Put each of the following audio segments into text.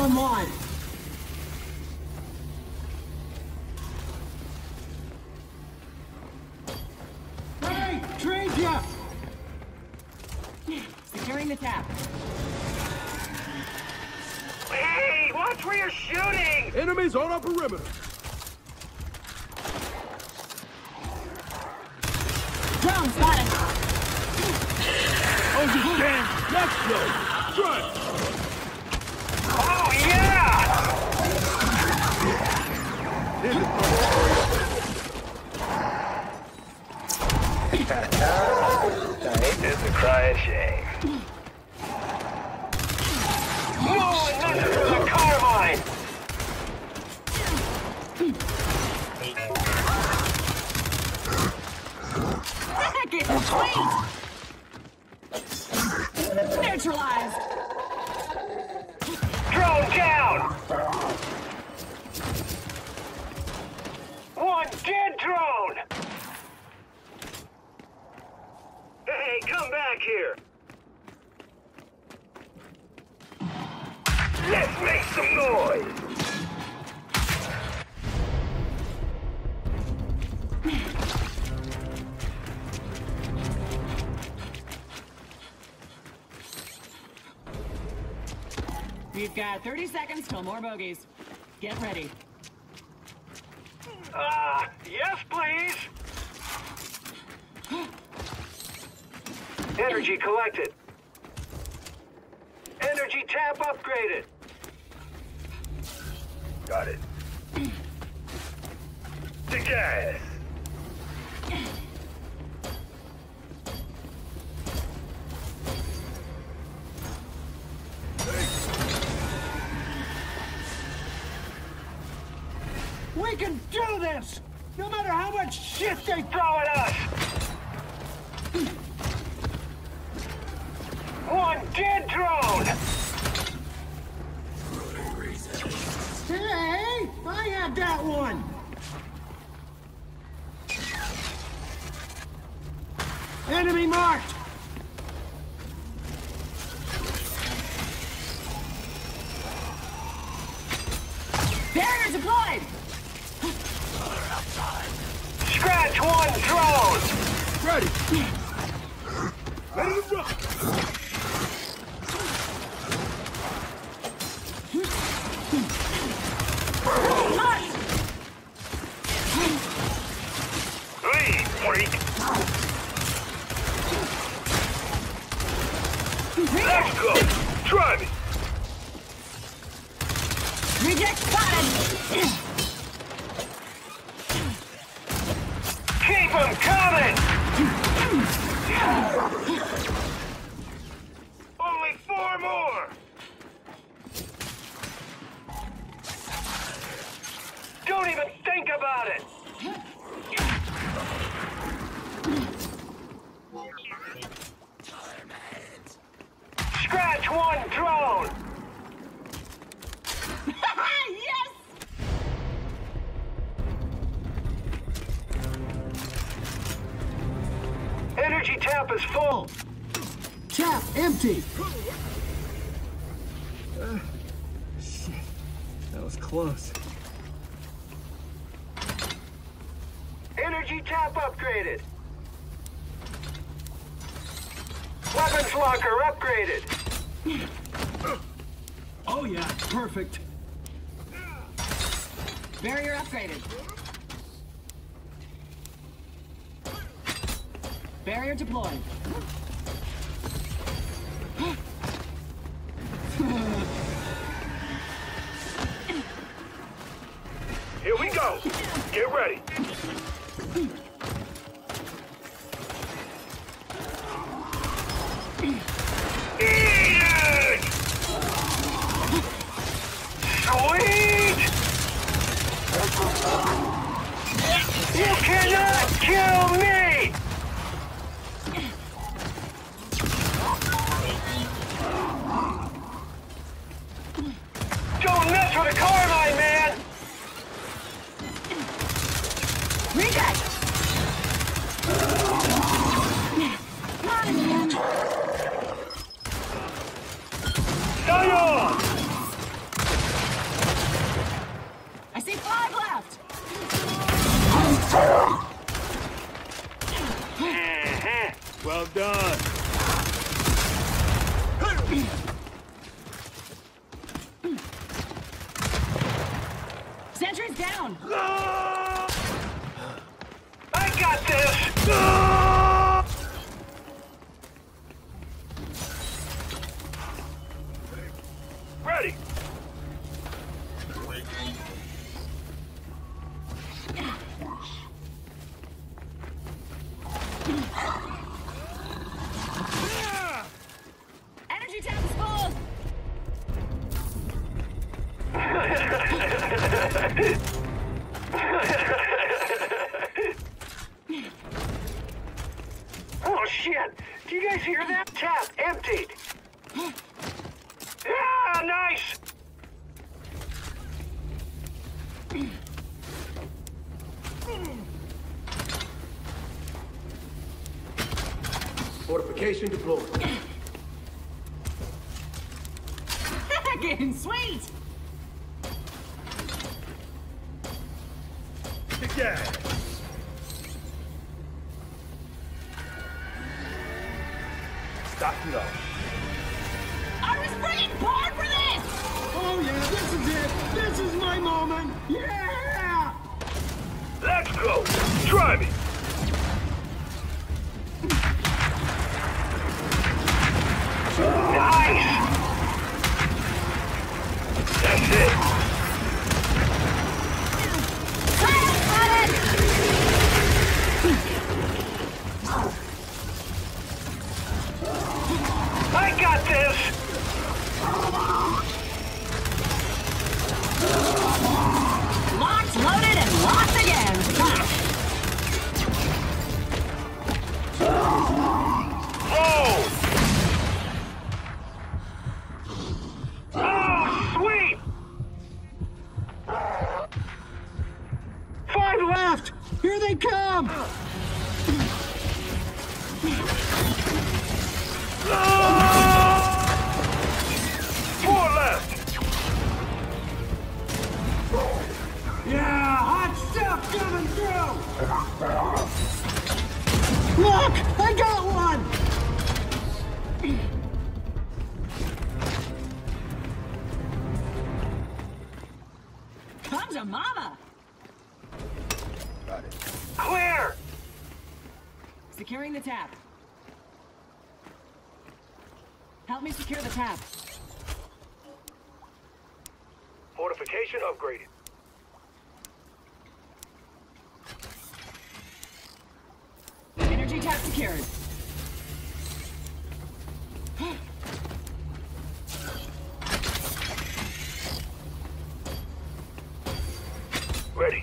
Come on! Hey! Trade ya! Securing the tap. Hey! Watch where you're shooting! Enemies on our perimeter. Drone spotted. Understand? Let's go. Try it. Oh, yeah! It's a crying shame. Oh, and that's for the carbine! Get sweet! Neutralized! Drone down! One dead drone! Hey, come back here! Let's make some noise! We've got 30 seconds till more bogeys. Get ready. Yes, please! Energy collected. Energy tap upgraded. Got it. To gas. We can do this! No matter how much shit they Throw at us! One dead drone! Hey! I had that one! Enemy marked! Barrier deployed! Scratch one drone! Ready. Ready to rock. Lead, freak! Let's go! Try me! Reject spotted! Keep them coming! Only 4 more! Don't even think about it! Scratch one drone! Yes! Energy tap is full! Tap empty! Shit. That was close. Energy tap upgraded! Weapons locker upgraded! Oh yeah, perfect. Barrier upgraded. Barrier deployed. Here we go! Get ready! Eat it! Sweet! You cannot kill me! Don't mess with a carbine, man! Reject! Stay on! Job done. Sentry's down! I got this! Ready! Energy tank is full! Oh shit! Do you guys hear that? Tap emptied! Yeah, nice! Fortification deployed. Getting sweet! Kick gas. Stocking up. I was freaking born for this! Oh yeah, this is it! This is my moment! Yeah! Let's go! Try me! Nice! That's it! I got this! Locked, loaded, and locked again! Oh! Oh, sweet! 5 left! Here they come! Four left! Yeah, hot stuff coming through! Look! I got one! Come to mama! Clear! Securing the tap. Help me secure the tap. Fortification upgraded. Energy tap secured. Ready.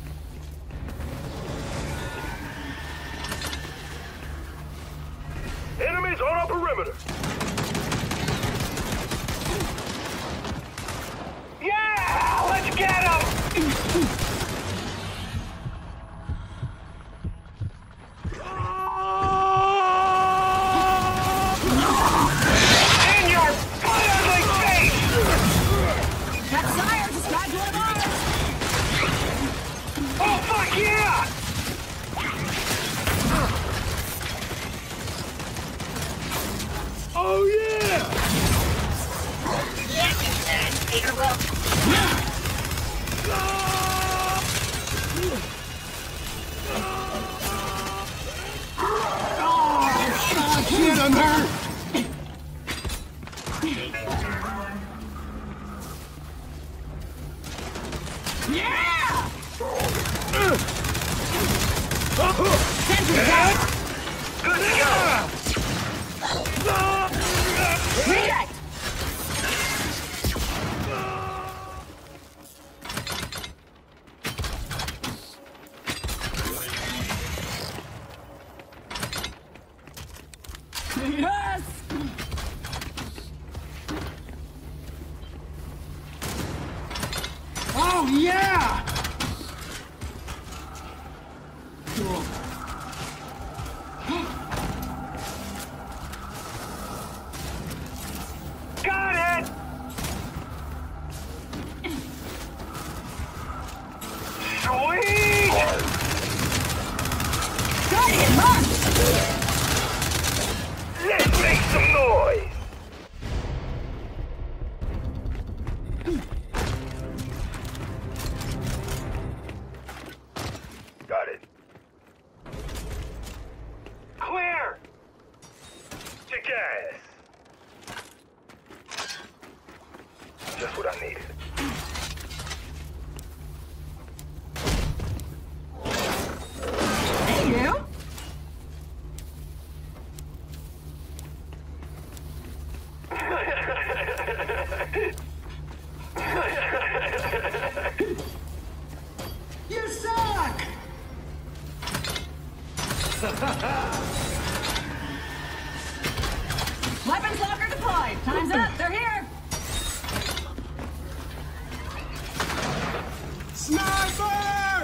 Enemies on our perimeter. Yeah! Let's get them! In your ugly face! That sire described one of ours! Oh, fuck yeah! Oh yeah! Oh shit, I'm hurt! Yeah! Sentry down! Good to go! Reject! Yes! Oh yeah! Cool. Got it! Sweet! Guardian march! Make some noise! Got it. Clear! To gas! Just what I needed. Hey, you! You suck! Weapons locker deployed. Time's up. They're here. Sniper!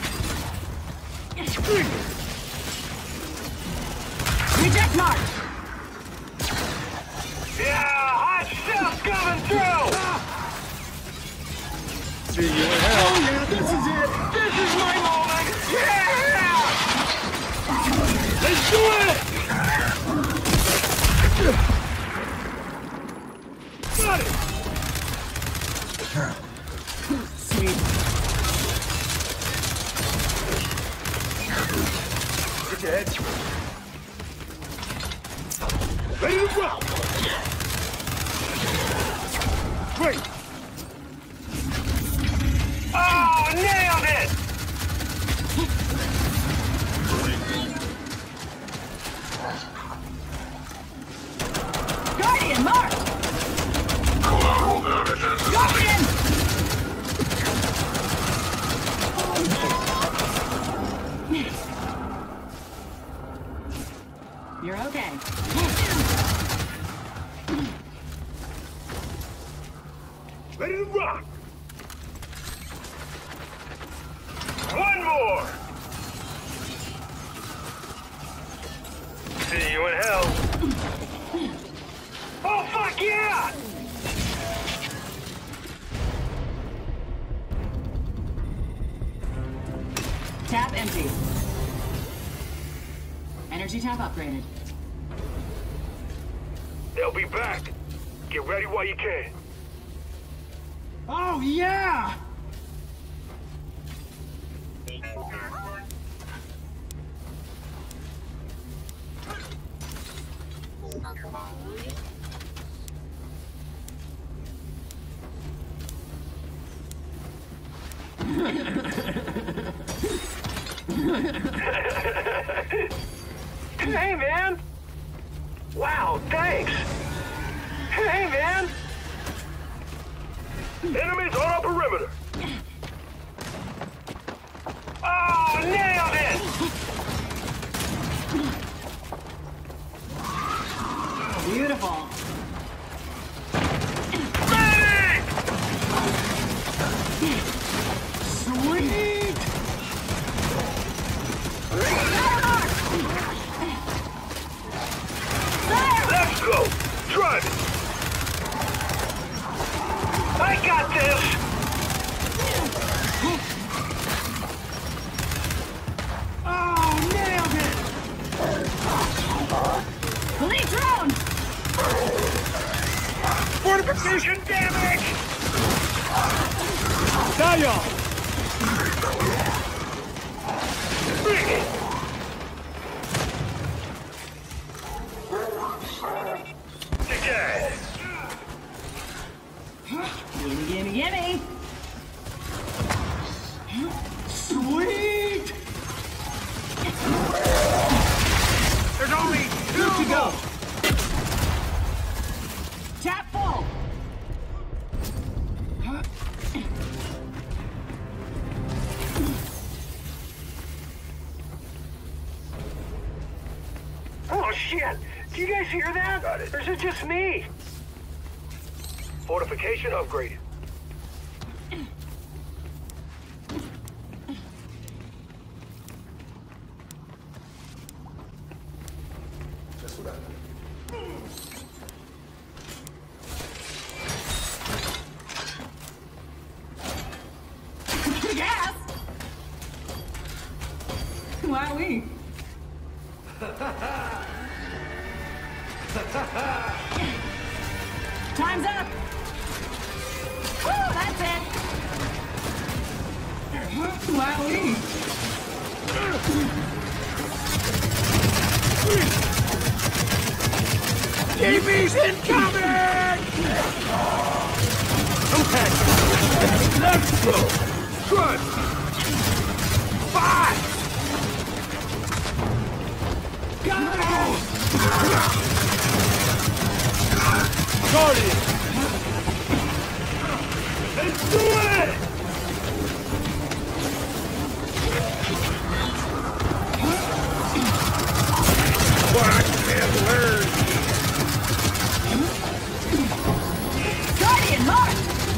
Reject mark. Yeah, hot stuff coming through! See you in hell. Oh yeah, this is it! This is my moment! Yeah! Let's do it! Got it! Sweet. Get your head. Ready to rock! Great! Oh, nailed it! Guardian mark. Guardian. You're okay. Ready to rock! One more! See you in hell. Oh, fuck yeah! Tap empty. Energy tap upgraded. They'll be back. Get ready while you can. Oh yeah! Hey, man! Wow, thanks! Hey, man! Enemies on our perimeter! Oh, nailed it! Beautiful. Medic! Sweet! Let's go! Drive it! I got this! Oh, nailed it! Elite drone. Fortification damage! Die, y'all! Bring it! To gas! Gimme, gimme, gimme. Sweet! There's only two Good to go! Tap full. Oh, shit! Do you guys hear that? Got it. Or is it just me? Fortification upgraded. That's what I need. Gas. Wowee. Time's up! Woo, that's it! Wowee! TV's incoming! Okay. Let's go! Good! 5! Go! Guardian! Let's do it! What I can't learn! Guardian, march!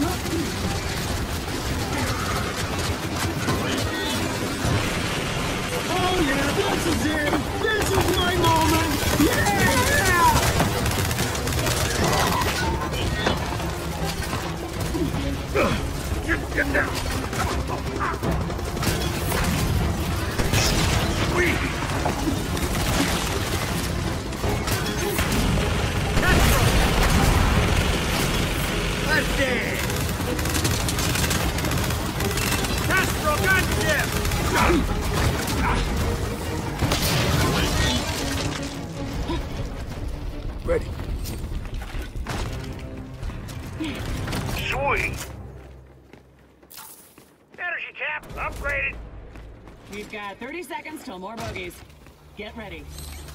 Oh yeah, this is it! This is my moment! Yeah! Get down! Sweet! Let's dance! Castro, got him! Ready. Sweet! Energy tap upgraded. We've got 30 seconds till more bogeys. Get ready.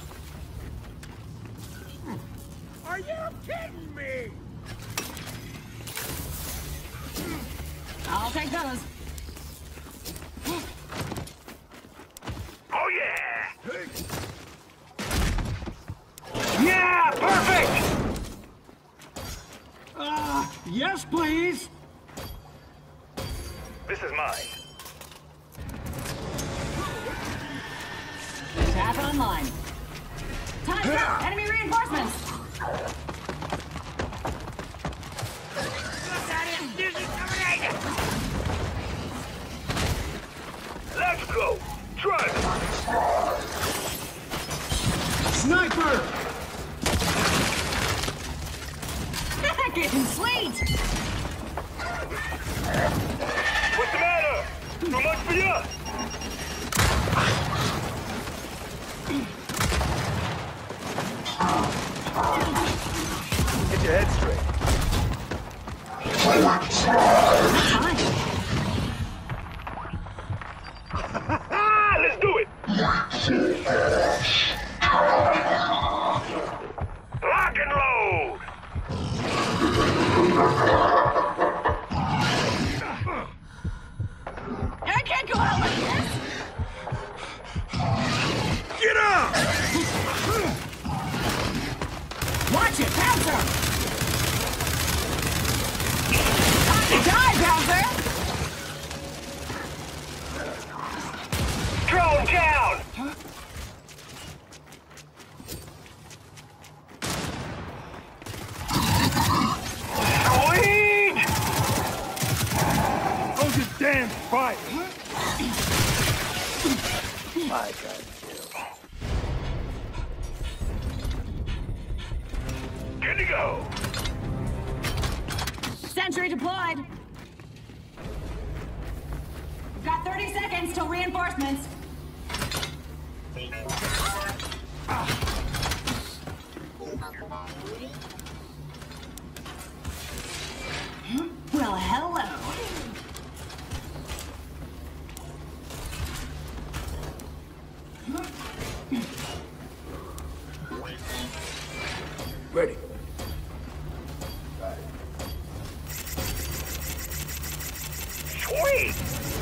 Are you kidding me? I'll take those. Oh yeah! Yeah, perfect! Yes, please! This is mine. Tap online. Time's up! Enemy reinforcements! Let's go! Try it! Sniper! Getting sweet! What's the matter? Too much for you? Get your head straight. Let's do it! Lock and load! I can't go out like this! Get up! Watch it, Bouncer! Time to die, Bouncer! Drone down! Sweet! Hold your damn fire! My God. Good to go! Sentry deployed! We've got 30 seconds till reinforcements. Well, hello. Ready. Sweet!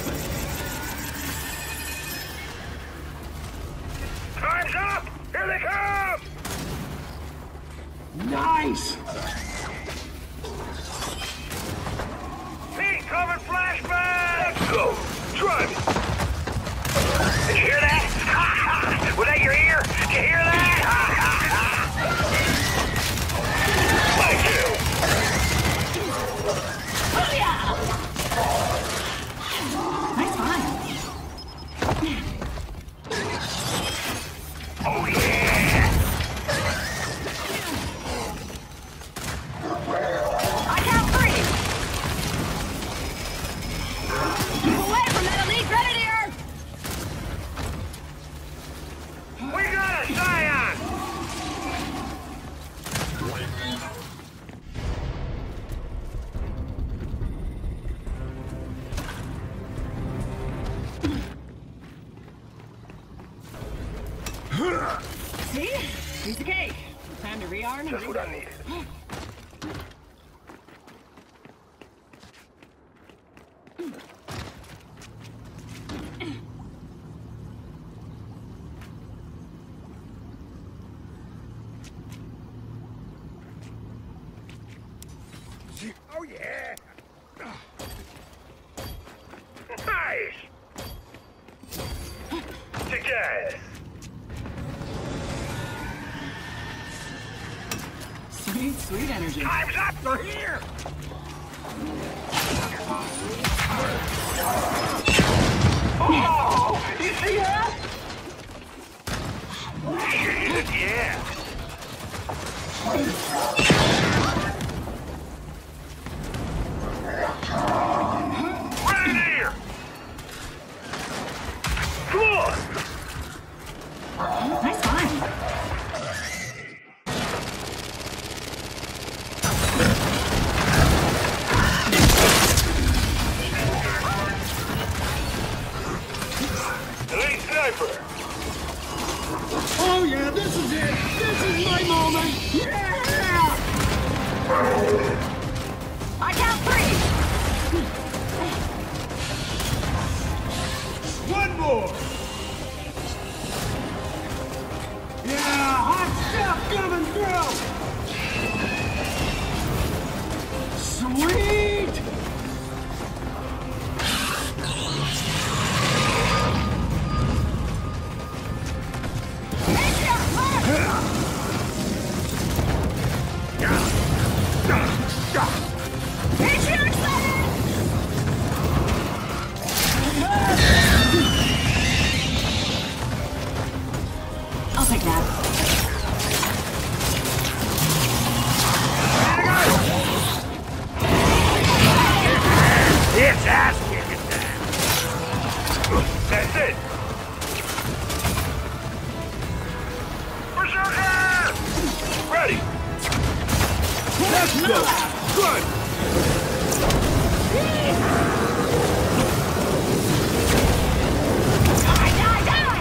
Time's up! Here they come! Nice! Pete, cover flashback! Let's go! Try me! Did you hear that? Was that your ear? Did you hear that? Thank you! Booyah! Nice find. Oh yeah! Popcorn. Just what I needed. Oh, yeah! Nice! To gas! Sweet, sweet energy. Time's up! They're here! Oh! You see that? Shit, yeah! Grenadier! Come on! Nice find. Elite sniper! Oh yeah, this is it! This is my moment! Yeah! I count 3. One more! Yeah, hot stuff coming through! Sweet! I'll take that. It's ass kicking time! That's it! Berserker! Ready! Let's go! Good! Die, die, die!